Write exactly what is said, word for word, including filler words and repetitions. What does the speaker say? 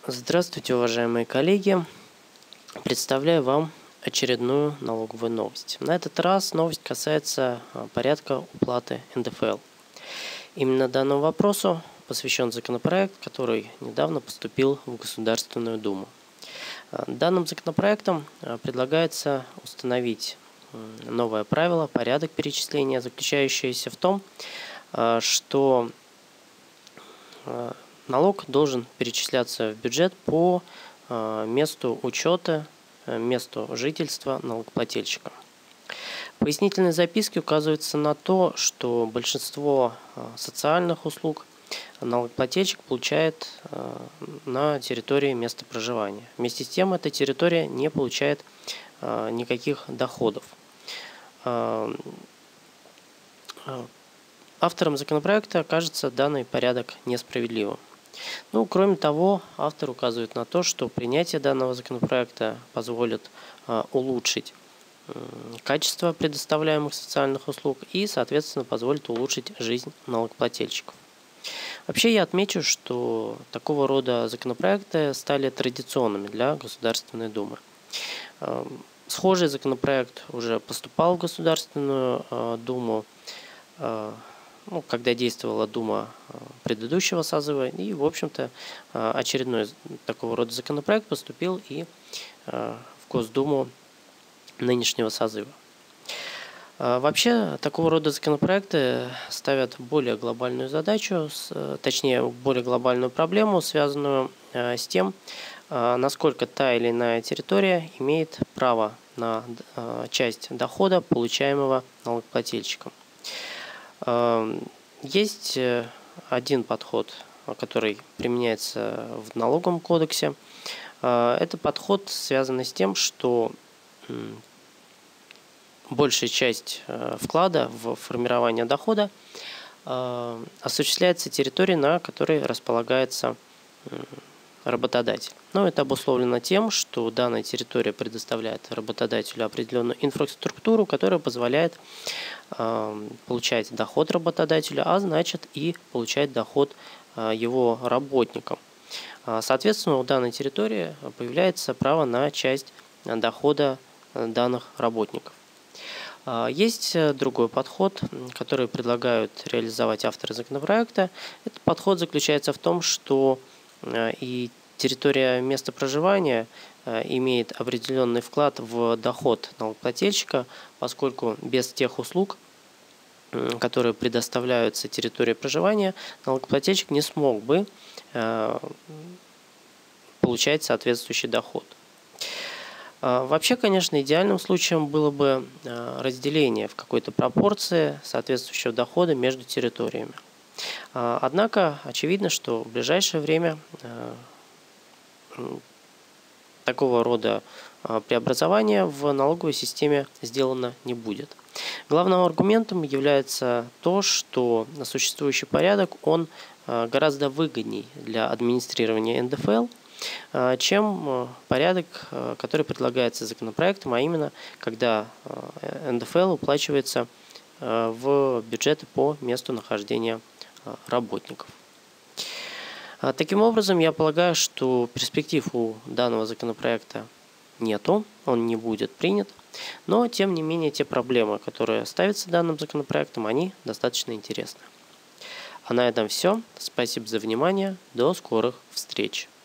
Здравствуйте, уважаемые коллеги! Представляю вам очередную налоговую новость. На этот раз новость касается порядка уплаты эн дэ эф эл. Именно данному вопросу посвящен законопроект, который недавно поступил в Государственную Думу. Данным законопроектом предлагается установить новое правило, порядок перечисления, заключающееся в том, что налог должен перечисляться в бюджет по месту учета, месту жительства налогоплательщика. В пояснительной записке указывается на то, что большинство социальных услуг налогоплательщик получает на территории места проживания. Вместе с тем, эта территория не получает никаких доходов. Авторам законопроекта кажется данный порядок несправедливым. Ну, кроме того, автор указывает на то, что принятие данного законопроекта позволит э, улучшить э, качество предоставляемых социальных услуг и, соответственно, позволит улучшить жизнь налогоплательщиков. Вообще, я отмечу, что такого рода законопроекты стали традиционными для Государственной Думы. Э, схожий законопроект уже поступал в Государственную э, Думу, э, Ну, когда действовала Дума предыдущего созыва, и, в общем-то, очередной такого рода законопроект поступил и в Госдуму нынешнего созыва. Вообще, такого рода законопроекты ставят более глобальную задачу, точнее, более глобальную проблему, связанную с тем, насколько та или иная территория имеет право на часть дохода, получаемого налогоплательщиком. Есть один подход, который применяется в налоговом кодексе. Это подход, связанный с тем, что большая часть вклада в формирование дохода осуществляется территорией, на которой располагается работодатель. Но это обусловлено тем, что данная территория предоставляет работодателю определенную инфраструктуру, которая позволяет э, получать доход работодателя, а значит и получать доход э, его работникам. Соответственно, у данной территории появляется право на часть дохода данных работников. Есть другой подход, который предлагают реализовать авторы законопроекта. Этот подход заключается в том, что и территория места проживания имеет определенный вклад в доход налогоплательщика, поскольку без тех услуг, которые предоставляются территории проживания, налогоплательщик не смог бы получать соответствующий доход. Вообще, конечно, идеальным случаем было бы разделение в какой-то пропорции соответствующего дохода между территориями. Однако, очевидно, что в ближайшее время такого рода преобразования в налоговой системе сделано не будет. Главным аргументом является то, что существующий порядок он гораздо выгодней для администрирования эн дэ эф эл, чем порядок, который предлагается законопроектом, а именно, когда эн дэ эф эл уплачивается в бюджеты по месту нахождения работников. Таким образом, я полагаю, что перспектив у данного законопроекта нету, он не будет принят, но, тем не менее, те проблемы, которые ставятся данным законопроектом, они достаточно интересны. А на этом все. Спасибо за внимание. До скорых встреч.